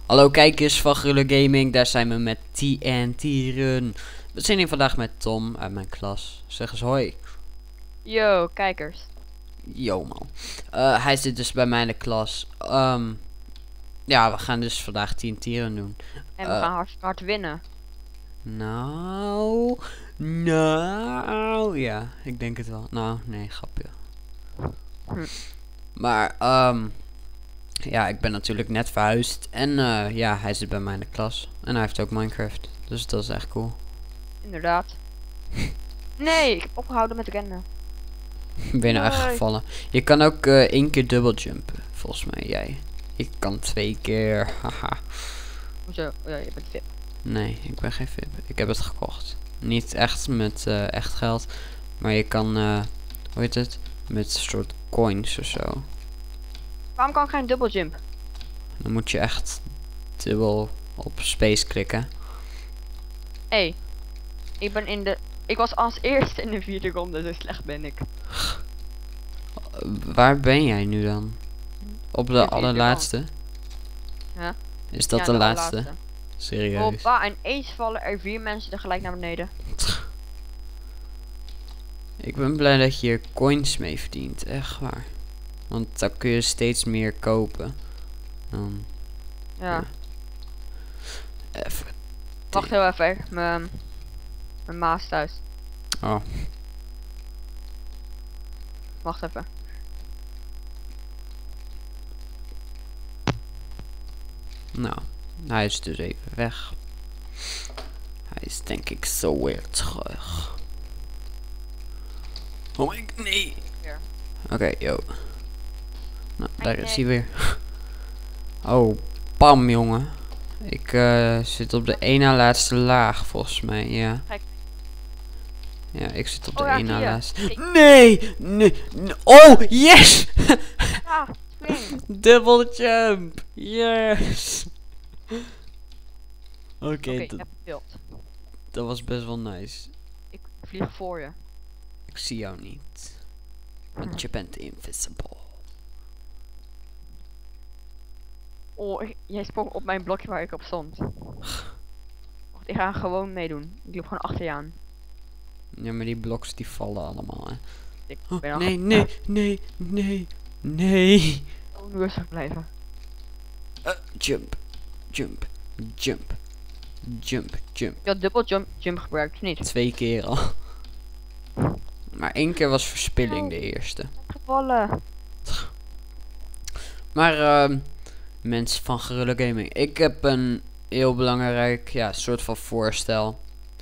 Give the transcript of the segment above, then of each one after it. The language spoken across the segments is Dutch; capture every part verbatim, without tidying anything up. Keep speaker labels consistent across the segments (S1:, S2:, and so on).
S1: Hallo kijkers van Grulle Gaming, daar zijn we met T N T Run. We zijn hier vandaag met Tom uit mijn klas. Zeg eens hoi.
S2: Yo, kijkers.
S1: Yo man. Uh, hij zit dus bij mij in de klas. Um, ja, we gaan dus vandaag T N T Run doen.
S2: En we
S1: Uh,
S2: gaan hard, hard winnen.
S1: Nou, nou, ja, ik denk het wel. Nou, nee, grapje.
S2: Hm.
S1: Maar, um, ja, ik ben natuurlijk net verhuisd. En uh, ja, hij zit bij mij in de klas. En hij heeft ook Minecraft. Dus dat is echt cool.
S2: Inderdaad. Nee, ik heb opgehouden met rennen.
S1: Ben je nou echt
S2: Nee.
S1: gevallen? Je kan ook uh, één keer dubbel jumpen, volgens mij jij. Ik kan twee keer, haha.
S2: Hoezo? Oh ja, je bent fit.
S1: Nee, ik ben geen V I P. Ik heb het gekocht. Niet echt met uh, echt geld. Maar je kan, uh, hoe heet het? Met soort coins of zo.
S2: Waarom kan ik geen double jump?
S1: Dan moet je echt dubbel op space klikken.
S2: Hé, hey, ik ben in de... Ik was als eerste in de vierde ronde, zo slecht ben ik.
S1: Uh, waar ben jij nu dan? Op de
S2: vierde
S1: allerlaatste?
S2: Ja.
S1: Is dat
S2: Ja,
S1: de,
S2: de
S1: laatste?
S2: allerlaatste.
S1: Serieus?
S2: Hoppa, en eens vallen er vier mensen tegelijk naar beneden.
S1: Ik ben blij dat je hier coins mee verdient, echt waar. Want dan kun je steeds meer kopen. Dan
S2: Ja.
S1: even.
S2: Wacht heel even, mijn... Mijn ma is thuis.
S1: Oh,
S2: Wacht even.
S1: nou. Hij is dus even weg. Hij is denk ik zo weer terug. Oh my god, nee.
S2: Weer.
S1: Oké, okay, yo. Nou,
S2: Ai,
S1: daar is
S2: nee.
S1: hij weer. Oh, pam jongen. Ik uh, zit op de één na laatste laag volgens mij, ja.
S2: Kijk.
S1: Ja, ik zit op
S2: Oh
S1: de
S2: ja,
S1: één na
S2: zie je.
S1: laatste.
S2: Hey.
S1: Nee, nee, nee. Oh, yes!
S2: Ja, spring.
S1: Double jump! Yes! Oké,
S2: Oké, ik
S1: dat,
S2: heb beeld.
S1: dat was best wel nice.
S2: Ik vlieg voor je.
S1: Ik zie jou niet. Want je bent invisible.
S2: Oh, ik- jij sprong op mijn blokje waar ik op stond. Wacht, ik ga gewoon meedoen. Ik loop gewoon achter je aan.
S1: Ja, maar die bloks die vallen allemaal, hè.
S2: Ik
S1: Oh,
S2: ben al
S1: nee, nee, nee, nee, nee.
S2: gewoon rustig blijven.
S1: Uh, jump, jump, jump, jump, jump.
S2: Je had dubbel jump, jump gebruikt, of niet?
S1: Twee keer al. Maar één keer was verspilling de eerste.
S2: Gevallen.
S1: Maar uh, mensen van Guerrilla Gaming, ik heb een heel belangrijk, ja, soort van voorstel.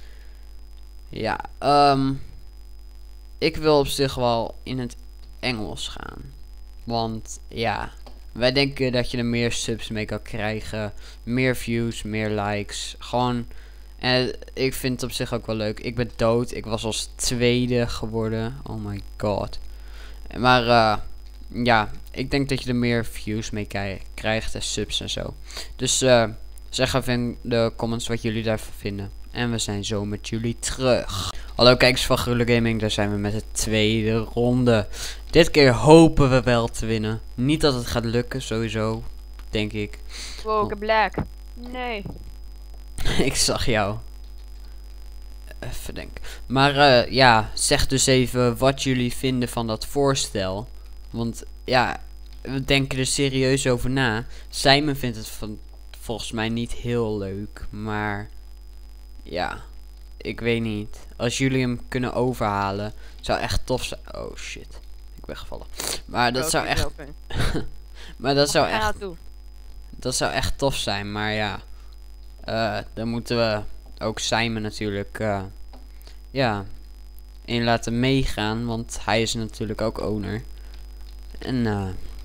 S1: Ja, um, ik wil op zich wel in het Engels gaan. Want ja, wij denken dat je er meer subs mee kan krijgen. Meer views, meer likes. Gewoon, en ik vind het op zich ook wel leuk. Ik ben dood, ik was als tweede geworden. Oh my god. Maar uh, ja, ik denk dat je er meer views mee krijgt en subs en zo. Dus uh, zeg even in de comments wat jullie daarvan vinden. En we zijn zo met jullie terug. Hallo kijkers van Grulle Gaming, daar zijn we met de tweede ronde. Dit keer hopen we wel te winnen. Niet dat het gaat lukken, sowieso, denk ik.
S2: Wow, ik heb black. Nee.
S1: Ik zag jou. Even denken. Maar uh, ja, zeg dus even wat jullie vinden van dat voorstel. Want ja, we denken er serieus over na. Simon vindt het van, volgens mij niet heel leuk. Maar ja, ik weet niet. Als jullie hem kunnen overhalen, zou echt tof zijn. Oh shit, ik ben gevallen. Maar dat
S2: Oké,
S1: zou echt,
S2: oké.
S1: maar dat zou
S2: Ga
S1: echt,
S2: naartoe.
S1: dat zou echt tof zijn. Maar ja, uh, dan moeten we ook Simon natuurlijk, uh, ja, in laten meegaan. Want hij is natuurlijk ook owner. En uh,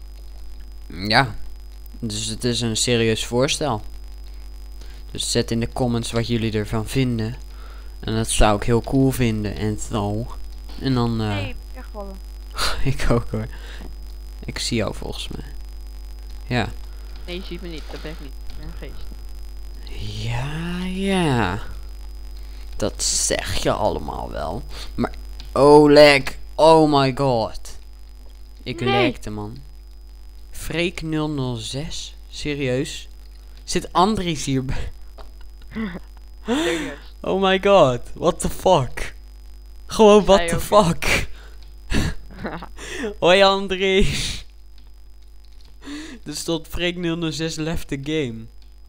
S1: ja, dus het is een serieus voorstel. Dus zet in de comments wat jullie ervan vinden. En dat zou ik heel cool vinden en zo. En dan, uh,
S2: Nee, ik ben gevallen.
S1: ik ook hoor. Ik zie jou volgens mij. Ja.
S2: Nee, je ziet me niet. Dat ben ik niet. Ik ben een geest.
S1: Ja, ja. Dat zeg je allemaal wel. Maar, oh lag. Oh my god. Ik
S2: Nee.
S1: lagde man. Freek nul nul zes? Serieus? Zit Andries hierbij?
S2: Serieus.
S1: Oh my god, what the fuck? Gewoon what
S2: Hij
S1: the
S2: ook.
S1: fuck? Hoi Andries. Er stond Freek nul nul zes left the game.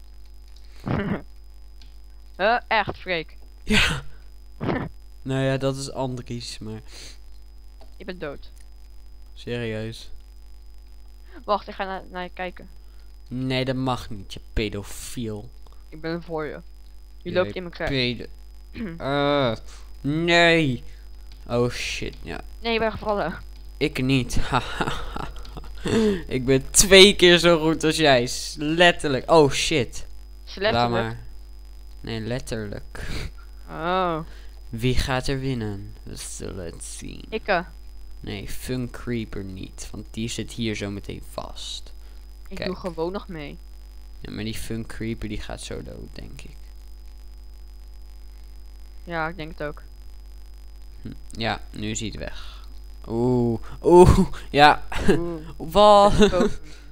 S2: Huh? Echt, Freek.
S1: Ja. Nou ja, dat is Andries, maar
S2: Je bent dood.
S1: serieus.
S2: Wacht, ik ga naar, naar je kijken.
S1: Nee, dat mag niet, je pedofiel.
S2: Ik ben voor je. Je
S1: Jij
S2: loopt in mijn kruis.
S1: Pedo... Eh, nee. Oh shit, ja.
S2: Nee, je bent gevallen.
S1: Ik niet. Ik ben twee keer zo goed als jij. S- Letterlijk. Oh shit. Laat
S2: Slecht.
S1: maar. Nee, letterlijk.
S2: Oh.
S1: Wie gaat er winnen? We zullen het zien.
S2: Ik eh.
S1: Nee, Fun Creeper niet. Want die zit hier zo meteen vast.
S2: Ik
S1: Kijk.
S2: doe gewoon nog mee.
S1: Ja, maar die Fun Creeper die gaat zo dood, denk ik.
S2: Ja, ik denk het ook.
S1: Hm. Ja, nu is hij het weg. Oeh. Oeh. Ja.
S2: Oeh.
S1: Wat?
S2: Dood.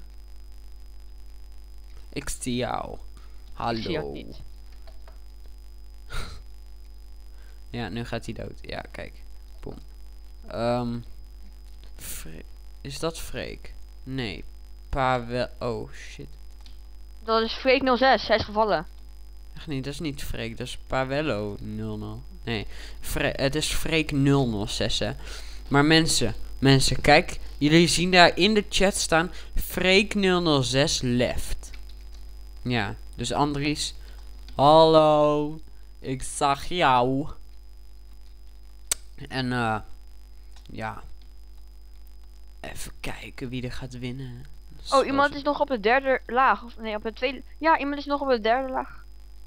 S1: Ik zie jou.
S2: Ik zie jou
S1: Hallo.
S2: niet.
S1: Ja, nu gaat hij dood. Ja, kijk. Boom. Ehm. Fre- is dat Freek? Nee. Pa wel. Oh shit.
S2: Dat is Freek nul zes. Hij is gevallen.
S1: Echt niet, dat is niet Freek. Dat is Pawello nul nul. Nee. Fre het is Freek nul nul zes, hè. Maar mensen. Mensen, kijk. Jullie zien daar in de chat staan. Freek nul nul zes left. Ja. Dus Andries. Hallo. Ik zag jou. En eh. ja. Even kijken wie er gaat winnen.
S2: Oh, iemand is nog op de derde laag. Of nee, op de tweede. Ja, iemand is nog op de derde laag.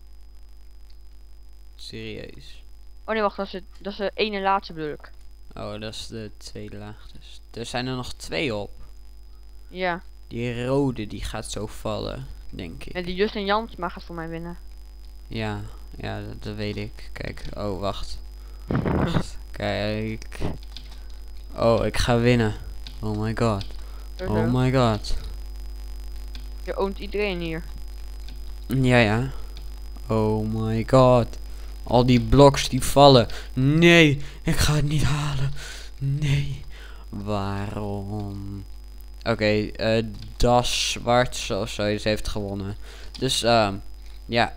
S1: Serieus.
S2: Oh nee, wacht. Dat is, het, dat is de ene laatste bedoel ik.
S1: Oh, dat is de tweede laag. Dus er zijn er nog twee op.
S2: Ja.
S1: Die rode die gaat zo vallen, denk ik.
S2: En die Justin Jansma gaat voor mij winnen.
S1: Ja, ja, dat, dat weet ik. Kijk, oh, wacht. Wacht. Kijk. Oh, ik ga winnen. Oh my god.
S2: Zo,
S1: Oh
S2: zo.
S1: my god.
S2: Je oont iedereen hier.
S1: Ja, ja. Oh my god. Al die bloks die vallen. Nee, ik ga het niet halen. Nee. Waarom? Oké, eh Das Zwart of zoiets heeft gewonnen. Dus, ehm, ja.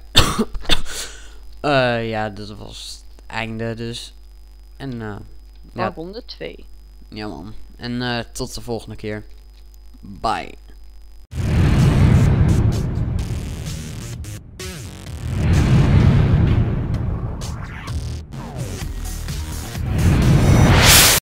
S1: Eh, ja, dat was het einde dus. En, eh,
S2: Ja.
S1: ja,
S2: Ronde twee.
S1: ja man. En eh, tot de volgende keer. Bye.